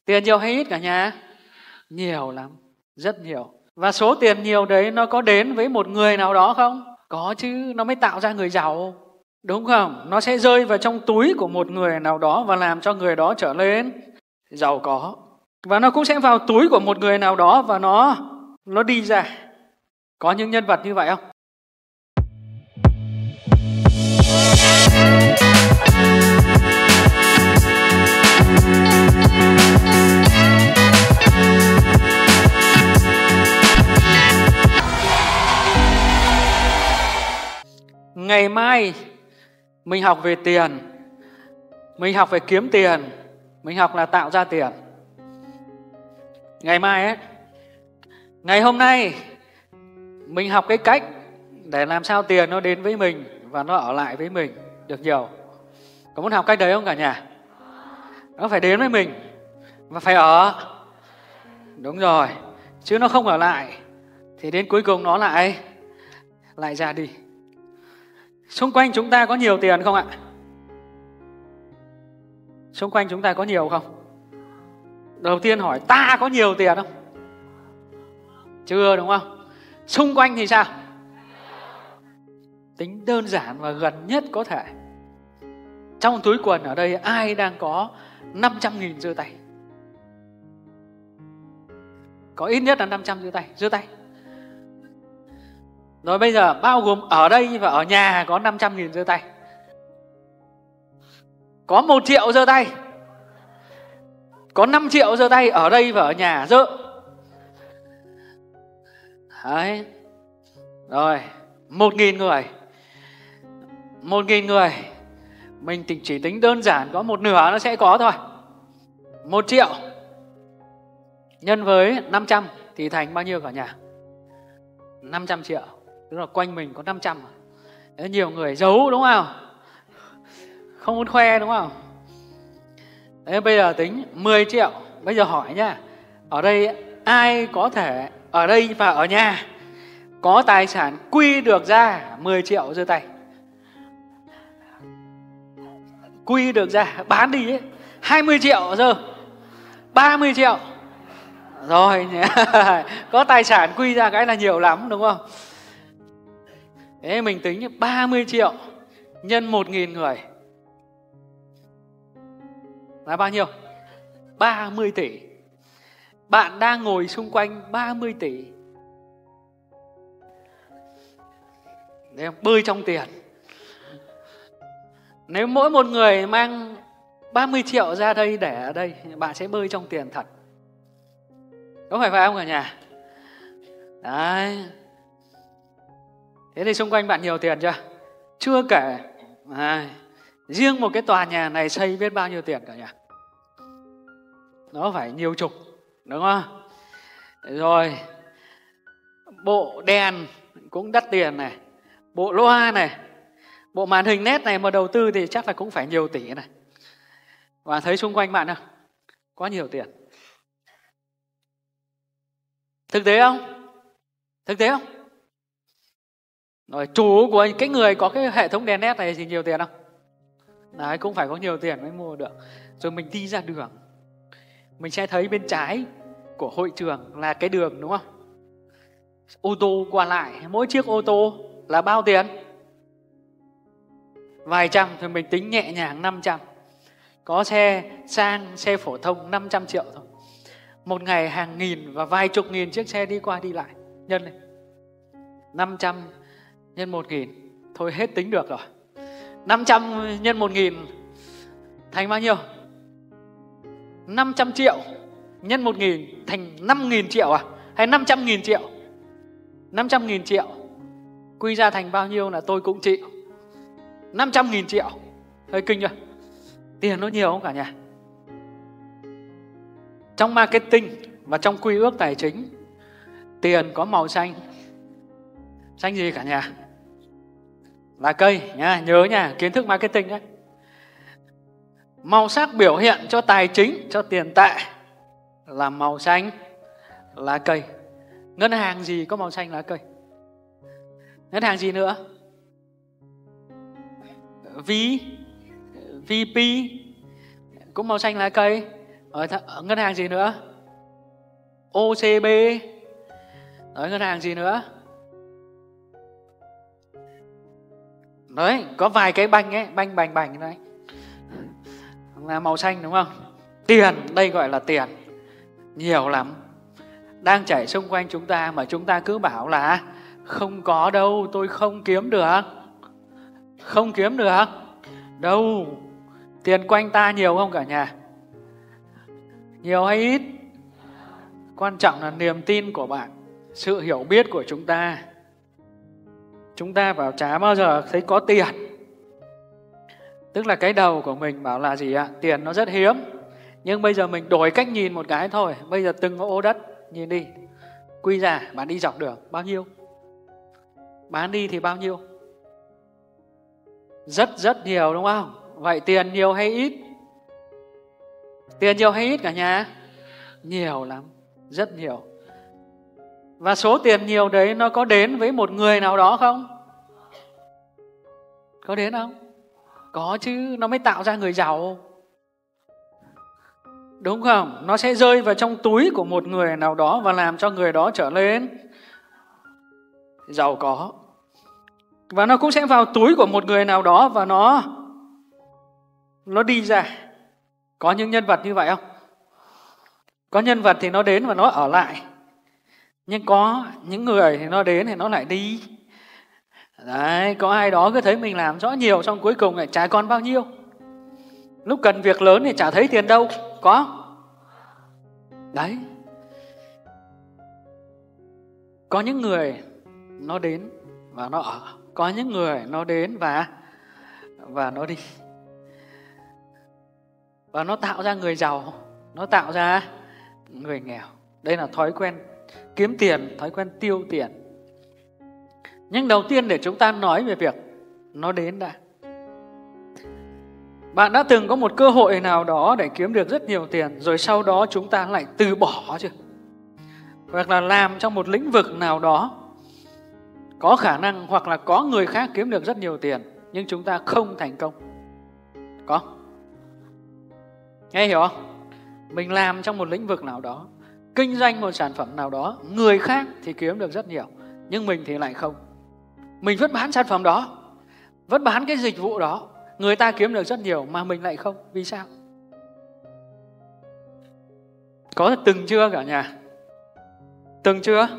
Tiền nhiều hay ít cả nhà? Nhiều lắm, rất nhiều. Và số tiền nhiều đấy nó có đến với một người nào đó không? Có chứ, nó mới tạo ra người giàu. Đúng không? Nó sẽ rơi vào trong túi của một người nào đó và làm cho người đó trở nên giàu có. Và nó cũng sẽ vào túi của một người nào đó và nó đi ra. Có những nhân vật như vậy không? Ngày mai mình học về tiền, mình học về kiếm tiền, mình học là tạo ra tiền. Ngày mai ấy, ngày hôm nay mình học cái cách để làm sao tiền nó đến với mình và nó ở lại với mình được nhiều. Có muốn học cách đấy không cả nhà? Nó phải đến với mình và phải ở. Đúng rồi, chứ nó không ở lại thì đến cuối cùng nó lại ra đi. Xung quanh chúng ta có nhiều tiền không ạ? Xung quanh chúng ta có nhiều không? Đầu tiên hỏi ta có nhiều tiền không? Chưa, đúng không? Xung quanh thì sao? Tính đơn giản và gần nhất có thể. Trong túi quần ở đây ai đang có 500.000 giơ tay? Có ít nhất là 500 giơ tay. Rồi bây giờ bao gồm ở đây và ở nhà có 500.000 giơ tay. Có 1 triệu giơ tay. Có 5 triệu giơ tay ở đây và ở nhà giơ. Đấy. Rồi, 1.000 người. 1.000 người. Mình chỉ tính đơn giản có một nửa nó sẽ có thôi. 1 triệu nhân với 500 thì thành bao nhiêu cả nhà? 500 triệu. Tức là quanh mình có 500. Đấy, nhiều người giấu đúng không? Không muốn khoe đúng không? Đấy, bây giờ tính 10 triệu. Bây giờ hỏi nha, ở đây ai có thể ở đây và ở nhà có tài sản quy được ra 10 triệu giơ tay? Quy được ra, bán đi ấy. 20 triệu giơ, 30 triệu. Rồi, có tài sản quy ra cái là nhiều lắm đúng không? Thế mình tính 30 triệu nhân 1.000 người là bao nhiêu? 30 tỷ. Bạn đang ngồi xung quanh 30 tỷ. Đấy, bơi trong tiền. Nếu mỗi một người mang 30 triệu ra đây để ở đây, bạn sẽ bơi trong tiền thật. Có phải không cả nhà? Đấy. Thế thì xung quanh bạn nhiều tiền chưa? Chưa kể riêng một cái tòa nhà này xây biết bao nhiêu tiền cả nhà? Nó phải nhiều chục, đúng không? Rồi bộ đèn cũng đắt tiền này, bộ loa này, bộ màn hình LED này mà đầu tư thì chắc là cũng phải nhiều tỷ này. Và thấy xung quanh bạn không? Có nhiều tiền. Thực tế không? Thực tế không? Rồi chủ của cái người có cái hệ thống đèn LED này thì nhiều tiền không? Đấy, cũng phải có nhiều tiền mới mua được. Rồi mình đi ra đường, mình sẽ thấy bên trái của hội trường là cái đường đúng không? Ô tô qua lại, mỗi chiếc ô tô là bao tiền? Vài trăm, thì mình tính nhẹ nhàng 500. Có xe sang, xe phổ thông 500 triệu thôi. Một ngày hàng nghìn và vài chục nghìn chiếc xe đi qua đi lại. Nhân lên 500 nhân 1.000. Thôi hết tính được rồi. 500 nhân 1.000 thành bao nhiêu? 500 triệu nhân 1.000 thành 5.000 triệu à? Hay 500.000 triệu? 500.000 triệu quy ra thành bao nhiêu là tôi cũng chịu. 500.000 triệu. Hơi kinh chưa? Tiền nó nhiều không cả nhà? Trong marketing và trong quy ước tài chính, tiền có màu xanh. Xanh gì cả nhà? Là cây nha, nhớ nha, kiến thức marketing đấy. Màu sắc biểu hiện cho tài chính, cho tiền tệ là màu xanh, lá cây. Ngân hàng gì có màu xanh lá cây? Ngân hàng gì nữa? VP cũng màu xanh lá cây. Ngân hàng gì nữa? OCB. Rồi ngân hàng gì nữa? Đấy, có vài cái banh ấy, banh bành bành đấy, là màu xanh đúng không? Tiền, đây gọi là tiền. Nhiều lắm, đang chảy xung quanh chúng ta mà chúng ta cứ bảo là không có đâu, tôi không kiếm được. Không kiếm được đâu. Tiền quanh ta nhiều không cả nhà? Nhiều hay ít? Quan trọng là niềm tin của bạn, sự hiểu biết của chúng ta. Chúng ta bảo chả bao giờ thấy có tiền. Tức là cái đầu của mình bảo là gì ạ? Tiền nó rất hiếm. Nhưng bây giờ mình đổi cách nhìn một cái thôi. Bây giờ từng ô đất, nhìn đi. Quy ra, bạn đi dọc đường, bao nhiêu? Bán đi thì bao nhiêu? Rất rất nhiều đúng không? Vậy tiền nhiều hay ít? Tiền nhiều hay ít cả nhà? Nhiều lắm, rất nhiều. Và số tiền nhiều đấy nó có đến với một người nào đó không? Có đến không? Có chứ, nó mới tạo ra người giàu. Đúng không? Nó sẽ rơi vào trong túi của một người nào đó và làm cho người đó trở lên giàu có. Và nó cũng sẽ vào túi của một người nào đó và nó đi ra. Có những nhân vật như vậy không? Có nhân vật thì nó đến và nó ở lại. Nhưng có những người thì nó đến thì nó lại đi. Đấy, có ai đó cứ thấy mình làm rõ nhiều xong cuối cùng lại chả còn bao nhiêu. Lúc cần việc lớn thì chả thấy tiền đâu. Có. Đấy. Có những người nó đến và nó ở. Có những người nó đến và nó đi. Và nó tạo ra người giàu, nó tạo ra người nghèo. Đây là thói quen kiếm tiền, thói quen tiêu tiền. Nhưng đầu tiên để chúng ta nói về việc nó đến đã. Bạn đã từng có một cơ hội nào đó để kiếm được rất nhiều tiền, rồi sau đó chúng ta lại từ bỏ chưa? Hoặc là làm trong một lĩnh vực nào đó có khả năng, hoặc là có người khác kiếm được rất nhiều tiền, nhưng chúng ta không thành công. Có. Nghe hiểu không? Mình làm trong một lĩnh vực nào đó, kinh doanh một sản phẩm nào đó, người khác thì kiếm được rất nhiều, nhưng mình thì lại không. Mình vẫn bán sản phẩm đó, vẫn bán cái dịch vụ đó, người ta kiếm được rất nhiều mà mình lại không. Vì sao? Có từng chưa cả nhà? Từng chưa?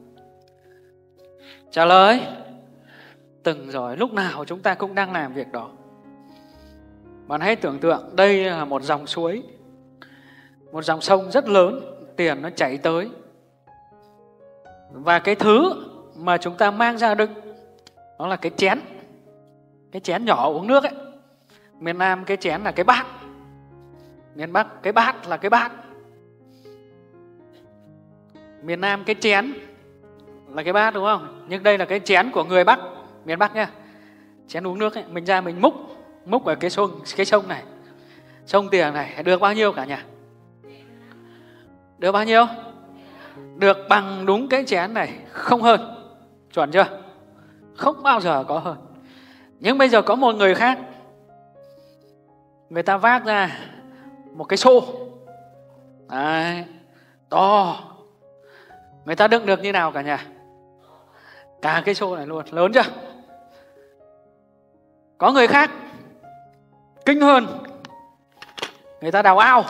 Trả lời. Từng rồi, lúc nào chúng ta cũng đang làm việc đó. Bạn hãy tưởng tượng đây là một dòng suối, một dòng sông rất lớn, tiền nó chảy tới. Và cái thứ mà chúng ta mang ra đựng nó là cái chén. Cái chén nhỏ uống nước ấy. Miền Nam cái chén là cái bát. Miền Bắc cái bát là cái bát. Miền Nam cái chén là cái bát đúng không? Nhưng đây là cái chén của người Bắc, miền Bắc nhá. Chén uống nước ấy, mình ra mình múc ở cái sông này. Sông tiền này được bao nhiêu cả nhà? Được bao nhiêu? Được bằng đúng cái chén này, không hơn. Chuẩn chưa? Không bao giờ có hơn. Nhưng bây giờ có một người khác, người ta vác ra một cái xô. Đấy, to. Người ta đựng được như nào cả nhà? Cả cái xô này luôn, lớn chưa? Có người khác kinh hơn, người ta đào ao.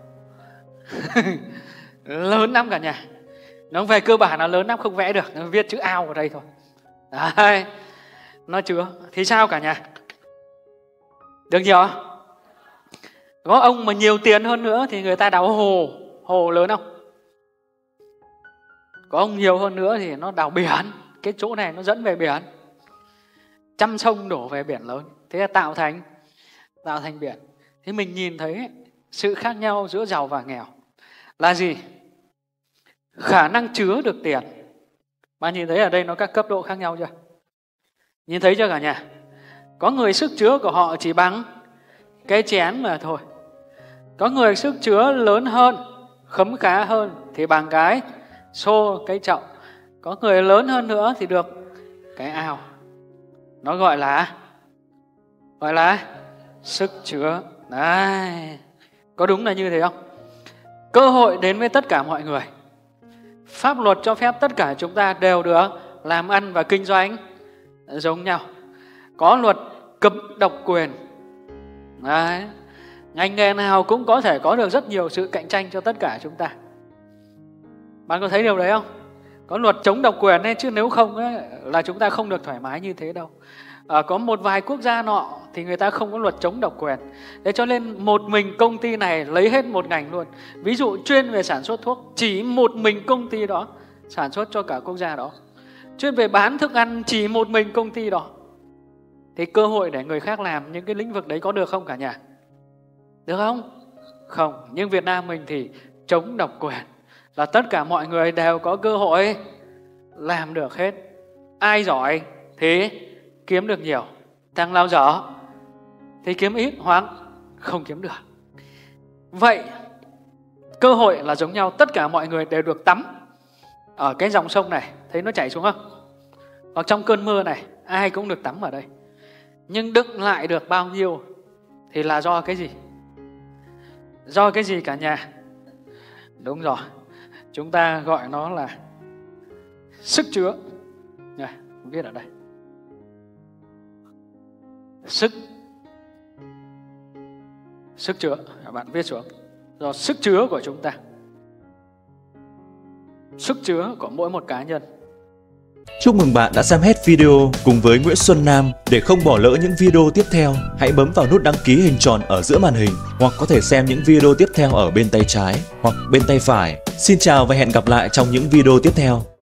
Lớn lắm cả nhà. Nó về cơ bản là lớn lắm, không vẽ được, nó viết chữ ao ở đây thôi. Đấy, nó chứa. Thì sao cả nhà? Được nhiều không? Có ông mà nhiều tiền hơn nữa thì người ta đào hồ lớn không? Có ông nhiều hơn nữa thì nó đào biển. Cái chỗ này nó dẫn về biển, trăm sông đổ về biển lớn. Thế là tạo thành biển. Thế mình nhìn thấy sự khác nhau giữa giàu và nghèo là gì? Khả năng chứa được tiền. Bạn nhìn thấy ở đây nó các cấp độ khác nhau chưa? Nhìn thấy chưa cả nhà? Có người sức chứa của họ chỉ bằng cái chén mà thôi. Có người sức chứa lớn hơn, khấm khá hơn thì bằng cái xô, cái chậu. Có người lớn hơn nữa thì được cái ao. Nó gọi là sức chứa. Đấy. Có đúng là như thế không? cơ hội đến với tất cả mọi người. Pháp luật cho phép tất cả chúng ta đều được làm ăn và kinh doanh giống nhau. Có luật cấm độc quyền. Đấy. Ngành nghề nào cũng có thể có được rất nhiều sự cạnh tranh cho tất cả chúng ta. Bạn có thấy điều đấy không? Có luật chống độc quyền ấy, chứ nếu không ấy, là chúng ta không được thoải mái như thế đâu. Có một vài quốc gia nọ thì người ta không có luật chống độc quyền. Thế cho nên một mình công ty này lấy hết một ngành luôn. Ví dụ chuyên về sản xuất thuốc, chỉ một mình công ty đó sản xuất cho cả quốc gia đó. Chuyên về bán thức ăn, chỉ một mình công ty đó. Thì cơ hội để người khác làm những cái lĩnh vực đấy có được không cả nhà? Được không? Không. Nhưng Việt Nam mình thì chống độc quyền, là tất cả mọi người đều có cơ hội làm được hết. Ai giỏi thì kiếm được nhiều, thằng nào dở thì kiếm ít hoặc không kiếm được. Vậy cơ hội là giống nhau, tất cả mọi người đều được tắm ở cái dòng sông này, thấy nó chảy xuống không? Hoặc trong cơn mưa này, ai cũng được tắm ở đây. Nhưng đựng lại được bao nhiêu thì là do cái gì? Do cái gì cả nhà? Đúng rồi, chúng ta gọi nó là sức chứa. Này, viết ở đây. Sức chứa, các bạn viết xuống. Do sức chứa của chúng ta, sức chứa của mỗi một cá nhân. Chúc mừng bạn đã xem hết video cùng với Nguyễn Xuân Nam. Để không bỏ lỡ những video tiếp theo, hãy bấm vào nút đăng ký hình tròn ở giữa màn hình, hoặc có thể xem những video tiếp theo ở bên tay trái hoặc bên tay phải. Xin chào và hẹn gặp lại trong những video tiếp theo.